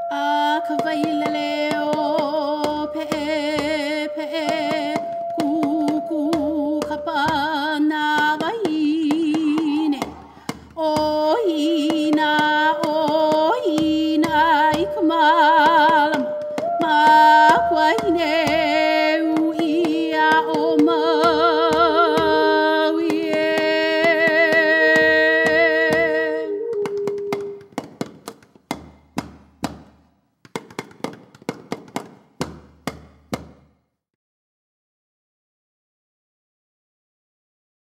Akavailaleo pe kuku kapana vaine oina ikumalama makwaine